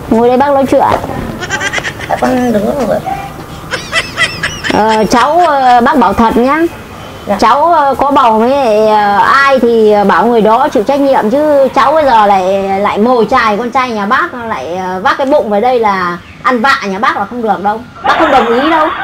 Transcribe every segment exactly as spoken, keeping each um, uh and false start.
Ngồi đây bác nói chuyện. Con đứng rồi. Ờ, cháu bác bảo thật nhá. Dạ. Cháu có bầu với ai thì bảo người đó chịu trách nhiệm, chứ cháu bây giờ lại lại mồi chài con trai nhà bác lại vác cái bụng về đây là ăn vạ nhà bác là không được đâu. Bác không đồng ý đâu.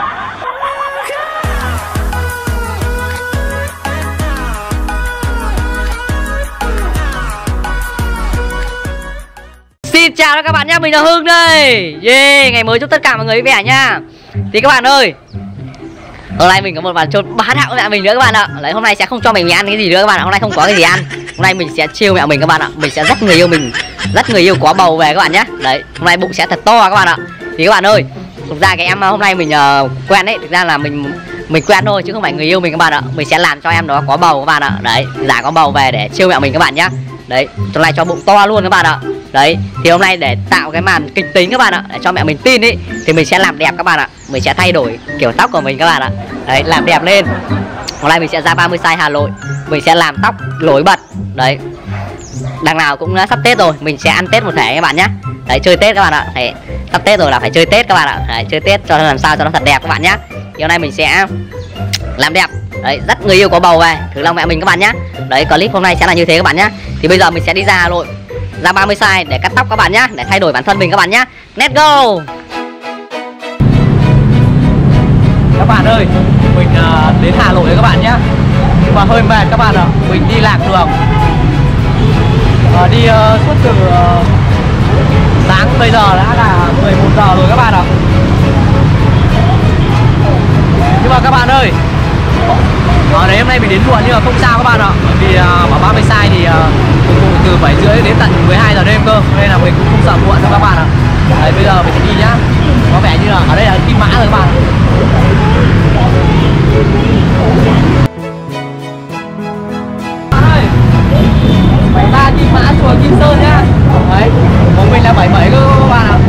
Xin chào các bạn nhé, mình là Hưng đây. Yeah, ngày mới chúc tất cả mọi người vui vẻ nha. Thì các bạn ơi, hôm nay mình có một bàn chôn bá đạo với mẹ mình nữa các bạn ạ. Đấy, hôm nay sẽ không cho mình ăn cái gì nữa các bạn ạ. Hôm nay không có cái gì ăn. Hôm nay mình sẽ chill mẹ mình các bạn ạ. Mình sẽ dắt người yêu mình, dắt người yêu có bầu về các bạn nhé. Đấy, hôm nay bụng sẽ thật to các bạn ạ. Thì các bạn ơi, thực ra cái em hôm nay mình uh, quen đấy, thực ra là mình mình quen thôi chứ không phải người yêu mình các bạn ạ. Mình sẽ làm cho em đó có bầu các bạn ạ. Đấy, giả có bầu về để chill mẹ mình các bạn nhé. Đấy, hôm nay cho bụng to luôn các bạn ạ. Đấy, thì hôm nay để tạo cái màn kịch tính các bạn ạ, để cho mẹ mình tin ý, thì mình sẽ làm đẹp các bạn ạ. Mình sẽ thay đổi kiểu tóc của mình các bạn ạ. Đấy, làm đẹp lên. Hôm nay mình sẽ ra ba mươi size Hà Nội. Mình sẽ làm tóc nổi bật. Đấy, đằng nào cũng sắp Tết rồi, mình sẽ ăn Tết một thể các bạn nhé. Đấy, chơi Tết các bạn ạ. Đấy, sắp Tết rồi là phải chơi Tết các bạn ạ. Đấy, chơi Tết cho làm sao cho nó thật đẹp các bạn nhé. Thì hôm nay mình sẽ làm đẹp. Đấy, dắt người yêu có bầu về thử lòng mẹ mình các bạn nhé. Đấy, clip hôm nay sẽ là như thế các bạn nhé. Thì bây giờ mình sẽ đi ra Hà Nội, ra ba mươi size để cắt tóc các bạn nhé, để thay đổi bản thân mình các bạn nhé. Let's go. Các bạn ơi, mình uh, đến Hà Nội rồi các bạn nhé. Nhưng mà hơi mệt các bạn ạ. Mình đi lạc đường, uh, đi uh, suốt từ uh, sáng bây giờ đã là mười một giờ rồi các bạn ạ. Nhưng mà các bạn ơi, ở đấy hôm nay mình đến muộn nhưng mà không sao các bạn ạ. Bởi vì uh, bảo ba mươi size thì uh, phục vụ từ bảy rưỡi đến tận mười hai giờ đêm cơ, nên là mình cũng không sợ muộn đâu các bạn ạ. Đấy, bây giờ mình sẽ đi nhá. Có vẻ như là ở đây là Kim Mã rồi các bạn. Bạn ơi, bảy ba Kim Mã chùa Kim Sơn nhá. Đấy, của mình là bảy bảy cơ các bạn ạ.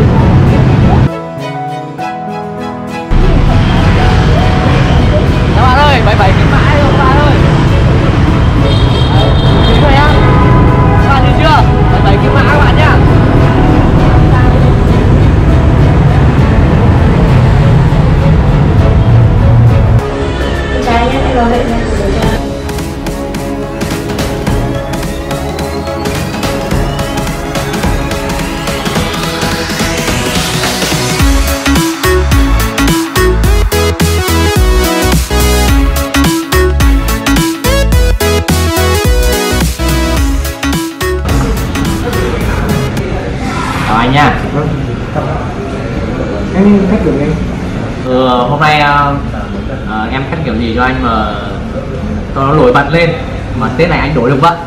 Các bạn ơi, bảy bảy Kim Mã rồi các bạn ơi. Đúng rồi nhá. Các bạn nhìn chưa? bảy bảy Kim Mã các bạn nhá. Anh nha. Em cắt kiểu gì? Ừ, hôm nay uh, uh, em cắt kiểu gì cho anh mà cho nó nổi bật lên, mà Tết này anh đổi được vậy.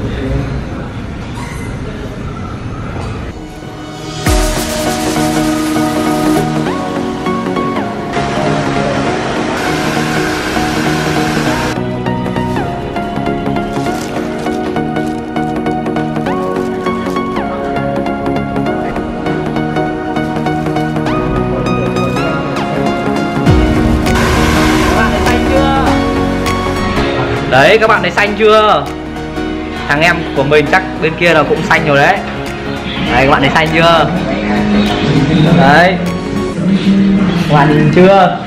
Đấy, các bạn thấy xanh chưa? Thằng em của mình chắc bên kia là cũng xanh rồi đấy. Đấy, các bạn thấy xanh chưa? Đấy, các bạn nhìn chưa?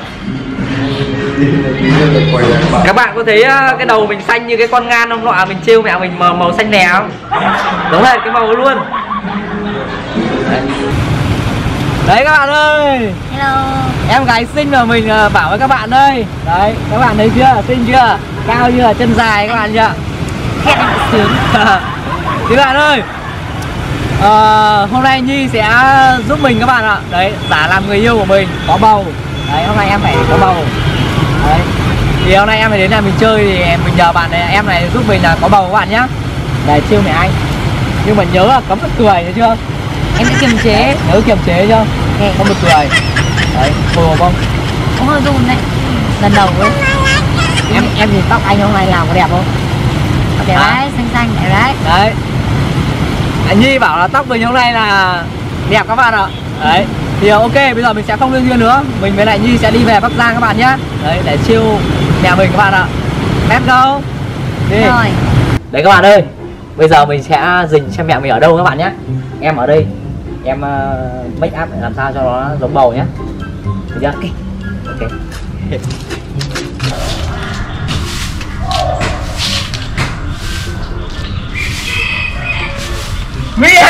Các bạn có thấy cái đầu mình xanh như cái con ngan hôm nọ mình trêu mẹ mình màu, màu xanh đè không? Giống hệt cái màu luôn. Đấy. Đấy các bạn ơi. Hello. Em gái xinh mà mình bảo với các bạn đây. Đấy, các bạn thấy chưa? Xinh chưa? Cao như là chân dài các bạn chưa? Khen em sướng. Thì các bạn ơi, à, hôm nay Nhi sẽ giúp mình các bạn ạ. Đấy, giả làm người yêu của mình có bầu. Đấy, hôm nay em phải có bầu. Đấy, thì hôm nay em phải đến nhà mình chơi thì mình nhờ bạn này, em này giúp mình là có bầu các bạn nhá. Để chiêu mẹ anh. Nhưng mà nhớ là cấm được cười thấy chưa? Em sẽ kiềm chế. Nhớ kiềm chế chưa? Okay. Không được cười. Đấy, phù hợp không? Cũng hơi run đấy. Lần đầu ấy. Em em nhìn tóc anh hôm nay làm có đẹp không? Đẹp à? Đấy, xanh xanh đẹp đấy. Đấy. Anh Nhi bảo là tóc mình hôm nay là đẹp các bạn ạ. Đấy. Thì ok, bây giờ mình sẽ không liên duyên nữa. Mình với lại Nhi sẽ đi về Bắc Giang các bạn nhé. Đấy, để chill nhà mình các bạn ạ. Let's go. Đi. Rồi. Đấy các bạn ơi, bây giờ mình sẽ dình xem mẹ mình ở đâu các bạn nhé. Em ở đây. em uh, make up để làm sao cho nó giống bầu nhé. Được chưa? Ok. Ok. Mẹ.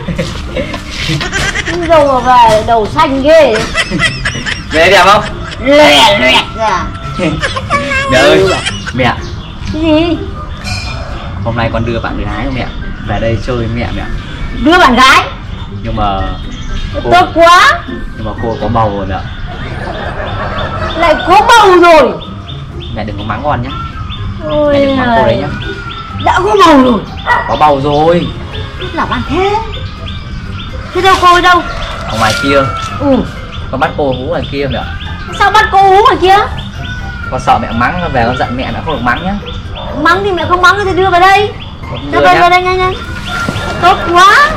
Đâu mà về đầu xanh ghê. Mẹ đẹp không? Lẹ lẹt ra. Mẹ ơi. Mẹ. Cái gì? Hôm nay con đưa bạn gái của mẹ về đây chơi với mẹ mẹ. Đưa bạn gái? Nhưng mà cô, tốt quá. nhưng mà cô có bầu rồi mẹ. Lại có bầu rồi. Mẹ đừng có mắng con nhé. Ôi Mẹ đừng mắng cô đấy nhé. đã có bầu rồi. Có bầu rồi. Là bạn thế. Thế đâu cô ở đâu? Ở ngoài kia. Ừ. Con bắt cô hú ngoài kia mẹ. Sao bắt cô hú ngoài kia? Con sợ mẹ mắng về con giận mẹ mẹ không được mắng nhá. Mắng thì mẹ không mắng thì đưa vào đây. Đưa về vào đây nhanh nhanh. Tốt quá.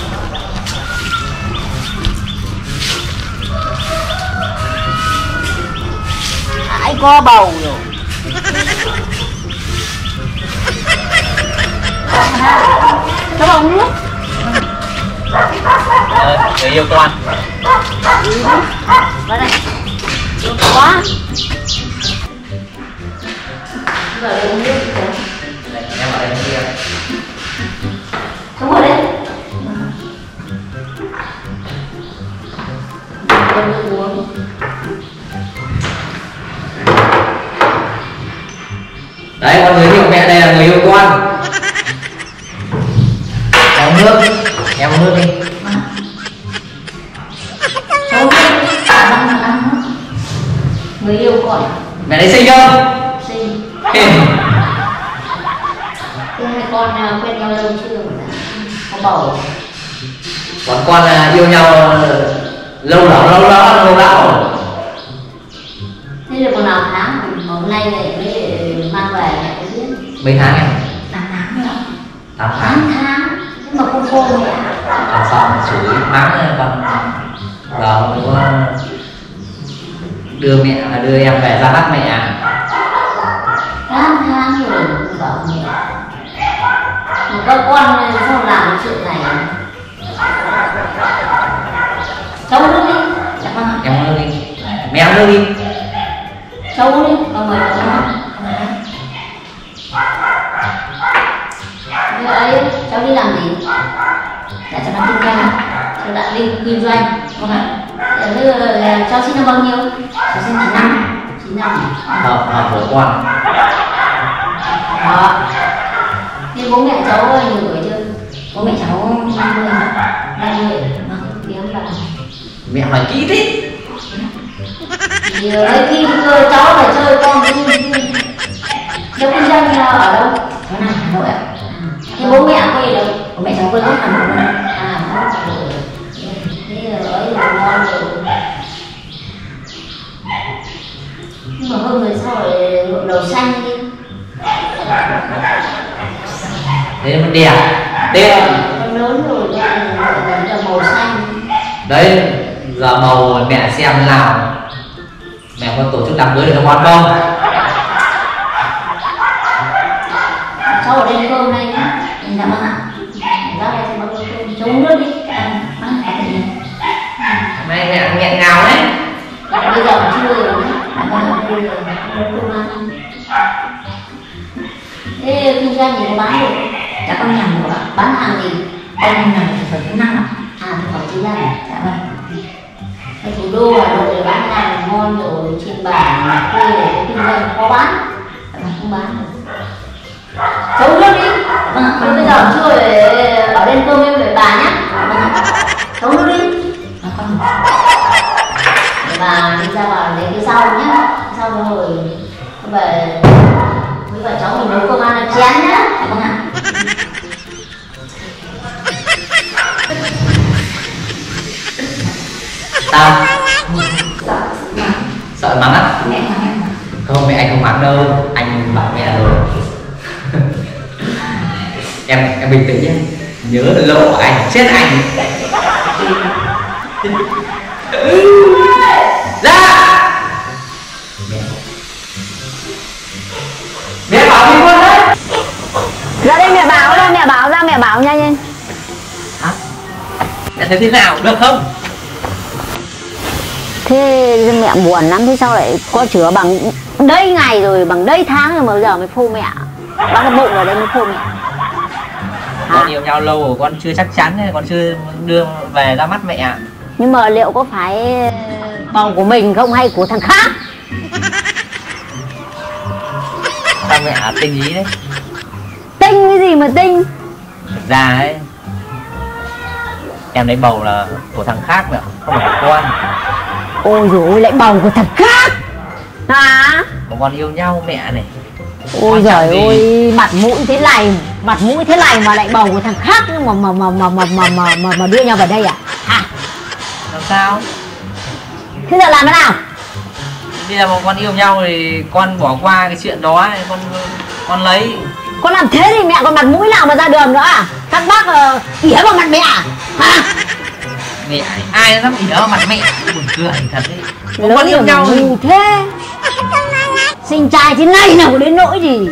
Ai có bầu rồi. Cho bầu nước. Ờ, người yêu con. Vào đây. Tốt quá. Giờ đây uống nước kìa. Em ở đây kia. Sống ở đây. Con nước uống. Đấy, con giới thiệu mẹ đây là người yêu con. Em uống nước. Em uống nước đi. Cháu người yêu con. Mẹ đấy xinh không? Xinh. Thế hai con quen nhau lâu chưa? Có bầu. Bọn con là yêu nhau lâu lắm, lâu lắm, lâu lắm. Thế được còn nào tháng mà hôm nay này mới mang về mẹ có biết. Mấy tháng em? Tám tháng nữa. Tám tháng. Tám tháng. Nhưng mà không khô mẹ. Con sợ xử lý mắng con. Giờ không có đưa mẹ đưa em về ra bắt mẹ. Tám tháng rồi bảo mẹ. Mà các con sao làm cái chuyện này? Cháu uống nước đi. Dạ vâng ạ. Em uống nước đi. Mẹ uống nước đi. Cháu uống đi. Bà mời cháu uống. Giờ ấy cháu đi làm gì? Dạ cháu đang kinh doanh. Cháu đã đi kinh doanh. Vâng ạ. Bây giờ cháu sinh năm bao nhiêu? Cháu sinh chín năm. Chín năm. Hợp hợp với con. Đó. Thế bố mẹ cháu nhiều tuổi chưa? Bố mẹ cháu năm mươi. năm mươi. Vâng, tiếng là Mẹ hỏi kỹ thế. thì lấy khi chơi cháu phải chơi con đi. Cháu kinh doanh ở đâu? Cháu nào Hà Nội ạ. Thế bố mẹ quê đâu? Bố mẹ cháu quê gốc Hà Nội luôn. À, Hà Nội. Thế rồi ấy là ngon rồi. Nhưng mà hơn người sao lại nhuộm đầu xanh đi. Thếมันđẹp. Đẹp. Con lớn rồi lại là màu xanh. Đấy, giờ màu mẹ xem thế nào. Mẹ có tổ chức đám cưới để cho con không? Cháu ở đây cơm đây nhá. Dạ vâng ạ. Ra đây cho bác cơm. Cháu uống nước đi. À, ăn cả gì? Mẹ mẹ nghẹn ngào đấy. Bây giờ chưa rồi nhá. Bây giờ cơm ăn. Thế kinh doanh gì có bán được? Dạ con nhầm rồi ạ. Bán hàng gì? Con nhầm thực phẩm chức năng ạ. À, thực phẩm chức năng. Dạ vâng. Ở thủ đô Hà Nội bán hàng ngon rồi, trên bản quê để kinh doanh có bán. Dạ vâng, không bán được. Cháu uống nước đi. Vâng ạ. Bây giờ chưa để ở lên cơm em với bà nhá. Vâng ạ. Cháu uống nước đi. À, con. Để bà đi ra vào lấy cái rau nhá. Rau rồi về với bà cháu mình nấu cơm ăn là chén nhá. Vâng ạ. Sao? Sợ mắng á? Không, mẹ anh không mắng đâu. Anh bảo mẹ rồi. em em bình tĩnh nhé. Nhớ lộ anh chết anh. Ra. Mẹ mẹ bảo đi luôn đấy. Ra đây mẹ bảo ra, mẹ bảo ra, mẹ bảo nhanh nhanh. Hả? Mẹ thấy thế nào, được không? Thế mẹ buồn lắm, thế sao lại có chữa bằng đây ngày rồi, bằng đây tháng rồi mà bây giờ mới phô mẹ. Bác cái bụng ở đây mới phô mẹ. Con yêu nhau lâu rồi, con chưa chắc chắn, con chưa đưa về ra mắt mẹ. Nhưng mà liệu có phải bầu của mình không hay của thằng khác? Sao mẹ tinh ý đấy? Tinh cái gì mà tinh? Thực ra ấy, em lấy bầu là của thằng khác nữa, không phải của con. Ôi dồi ôi, lại bầu của thằng khác hả? Mà con yêu nhau mẹ này. Ôi giời ơi, mặt mũi thế này, mặt mũi thế này mà lại bầu của thằng khác mà mà mà mà mà mà mà mà, mà đưa nhau vào đây à? Hả? Làm sao? Thế giờ làm thế nào? Bây giờ mà con yêu nhau thì con bỏ qua cái chuyện đó ấy, con con lấy. Con làm thế thì mẹ còn mặt mũi nào mà ra đường nữa à? Các bác uh, ỉa vào mặt mẹ à? Hả? Mẹ, ai nó dám ỉa vào mặt mẹ? Buồn cười thật đấy. Lớn Con yêu nhau thì thế. Sinh trai thế này nào có đến nỗi gì.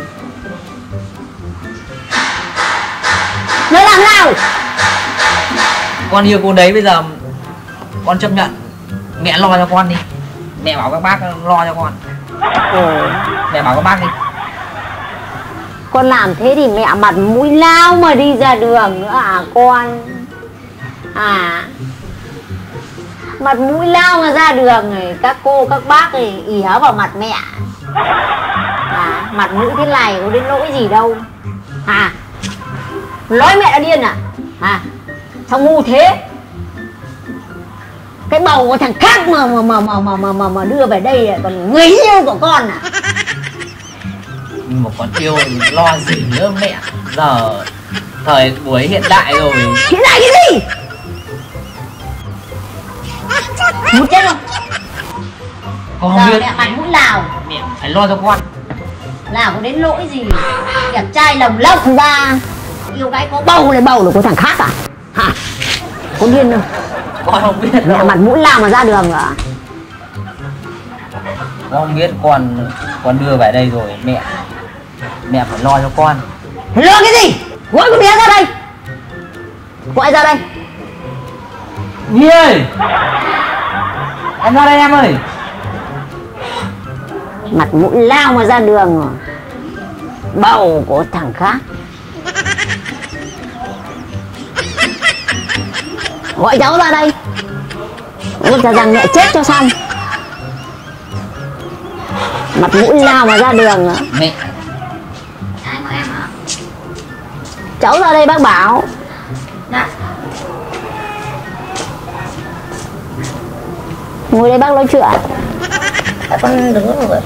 Nó làm nào? Con yêu cô đấy, bây giờ con chấp nhận. Mẹ lo cho con đi. Mẹ bảo các bác lo cho con. Ừ. Mẹ bảo các bác đi. Con làm thế thì mẹ mặt mũi lao mà đi ra đường nữa à con? À, mặt mũi lao mà ra đường này, các cô các bác thì ỉa vào mặt mẹ. À, mặt mũi thế này có đến nỗi gì đâu. À, nói mẹ đã điên à? À, sao ngu thế? Cái bầu của thằng khác mà mà mà mà mà mà, mà, mà đưa về đây lại còn người yêu của con à? Một con yêu thì lo gì nữa mẹ. Giờ thời buổi hiện đại rồi. Hiện đại cái gì? Muốn chết không? Con Giờ không biết. mẹ mặt mũi nào? Mẹ phải lo cho con. Nào có đến lỗi gì? Đẹp trai lồng lốc ra yêu cái có bầu này, bầu là của thằng khác à? Hả? Có điên không? Con không biết Mẹ đâu. mặt mũi lao mà ra đường à? Con không biết, con con đưa về đây rồi mẹ. Mẹ phải lo cho con. Lo cái gì? Gọi con bé ra đây. Gọi ra đây. Nhi ơi, em ra đây em ơi. Mặt mũi lao mà ra đường rồi. Bầu của thằng khác. Gọi cháu ra đây. Ôi ra rằng mẹ chết cho xong. Mặt mũi lao mà ra đường rồi. Mẹ. Ai mà em hả? Cháu ra đây bác bảo. Dạ. Ngồi đây bác nói chuyện. Tại con đứng rồi.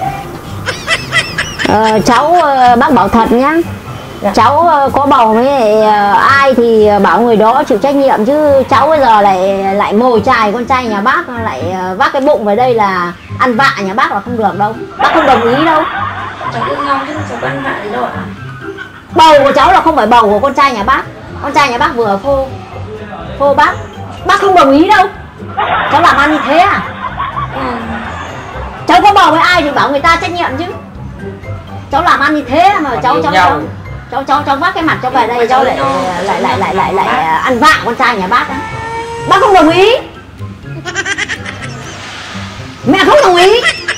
Ờ, cháu bác bảo thật nhá. Dạ. Cháu có bầu với ai thì bảo người đó chịu trách nhiệm, chứ cháu bây giờ lại lại mồi chài con trai nhà bác lại vác cái bụng về đây là ăn vạ nhà bác là không được đâu. Bác không đồng ý đâu. Cháu yêu nhau chứ cháu ăn vạ gì đâu ạ? Bầu của cháu là không phải bầu của con trai nhà bác. Con trai nhà bác vừa phô phô bác. Bác không đồng ý đâu. Cháu làm ăn như thế à? Ừ. Cháu có bầu với ai thì bảo người ta trách nhiệm chứ. Cháu làm ăn như thế mà cháu cháu cháu cháu cháu cháu vác cái mặt cháu về đây cháu lại lại lại lại lại lại ăn vạ con trai nhà bác á. Bác không đồng ý. Mẹ không đồng ý.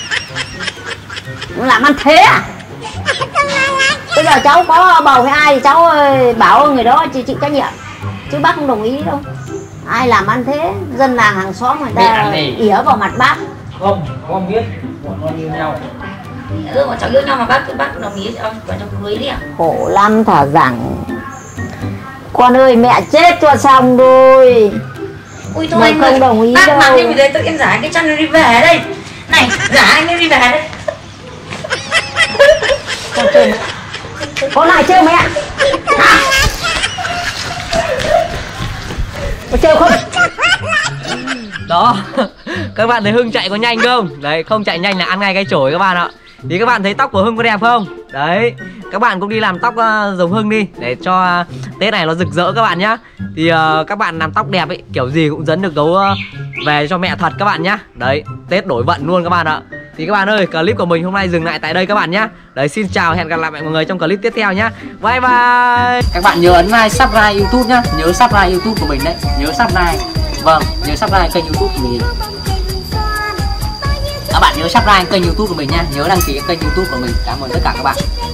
Làm ăn thế à? Bây giờ cháu có bầu với ai thì cháu bảo người đó chịu chịu trách nhiệm, chứ bác không đồng ý đâu. Ai làm ăn thế, dân làng hàng xóm người ta ỉa vào mặt bác. Không, con biết bọn con yêu nhau. Ừ, bọn cháu yêu nhau mà bác bác đồng ý cho bọn cháu cưới đi ạ. Khổ lắm thả rằng. Con ơi mẹ chết cho xong rồi. Ui thôi mà anh không ơi, đồng ý bác đâu. mặc như thế tự em giả cái chân đi về đây. Này, giả anh đi về đây. Con chơi mẹ. Con lại chơi mẹ. Hả? Con chơi không? Đó. Các bạn thấy Hưng chạy có nhanh không? Đấy, không chạy nhanh là ăn ngay cái chổi các bạn ạ. Thì các bạn thấy tóc của Hưng có đẹp không? Đấy, các bạn cũng đi làm tóc uh, giống Hưng đi, để cho uh, Tết này nó rực rỡ các bạn nhá. Thì uh, các bạn làm tóc đẹp ấy, kiểu gì cũng dẫn được gấu uh, về cho mẹ thật các bạn nhá. Đấy, Tết đổi vận luôn các bạn ạ. Thì các bạn ơi, clip của mình hôm nay dừng lại tại đây các bạn nhá. Đấy, xin chào, hẹn gặp lại mọi người trong clip tiếp theo nhá. Bye bye. Các bạn nhớ ấn like, subscribe YouTube nhá. Nhớ subscribe YouTube của mình đấy, nhớ subscribe. Vâng, nhớ subscribe kênh YouTube của mình. Các bạn nhớ subscribe kênh YouTube của mình nha, nhớ đăng ký kênh YouTube của mình. Cảm ơn tất cả các bạn.